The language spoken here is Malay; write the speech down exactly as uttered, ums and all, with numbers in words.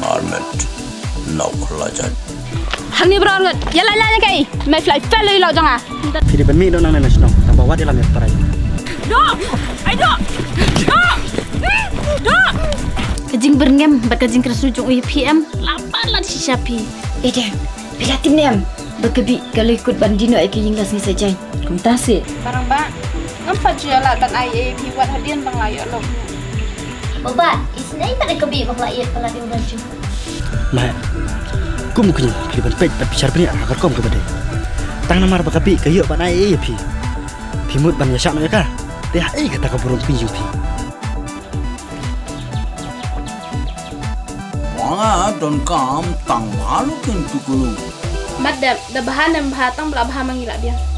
armet nau khalajan Hani berangat, jalan jalan kai. Mai fly fly lo jangan. Piri ban mi do nang national, tambah wadi lam parai. Do, ai do. Do. Do. Kajing berngem, bakajing kerasujuk U P M, lapar lah si Syapi. Eh dah, bila tim nem, berkebi kalau ikut bandino ai kejinglas ni saja. Kum tasik. Barang bang, ngapa jualan dan I A P buat hadian bang layak lo. Babat, isnai pada kebi bang layak pala dia baju. Mai. Kum mungkin piri ban pej ban bicara bani agar kom kepada. Tang namar bakabi kayu ban ai pi. Pimut ban yasak nak ka? Teh ai kata ka burung pi pi. wanga don kam tang malu kin tukulu Madam, dah bahan dan bahatang belah bahan mangilak dia.